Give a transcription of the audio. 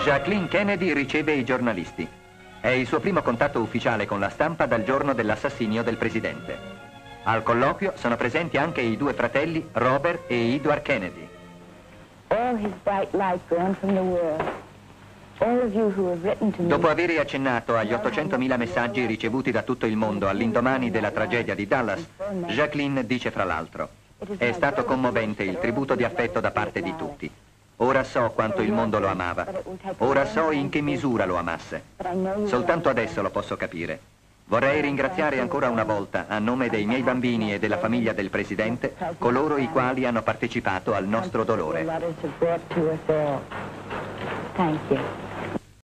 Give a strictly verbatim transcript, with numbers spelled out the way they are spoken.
Jacqueline Kennedy riceve i giornalisti. È il suo primo contatto ufficiale con la stampa dal giorno dell'assassinio del presidente. Al colloquio sono presenti anche i due fratelli Robert e Edward Kennedy. All his bright light gone from the world. All of you who have written to me. Dopo aver accennato agli ottocentomila messaggi ricevuti da tutto il mondo all'indomani della tragedia di Dallas, Jacqueline dice fra l'altro: è stato commovente il tributo di affetto da parte di tutti. Ora so quanto il mondo lo amava. Ora so in che misura lo amasse. Soltanto adesso lo posso capire. Vorrei ringraziare ancora una volta, a nome dei miei bambini e della famiglia del Presidente, coloro i quali hanno partecipato al nostro dolore. Thank you.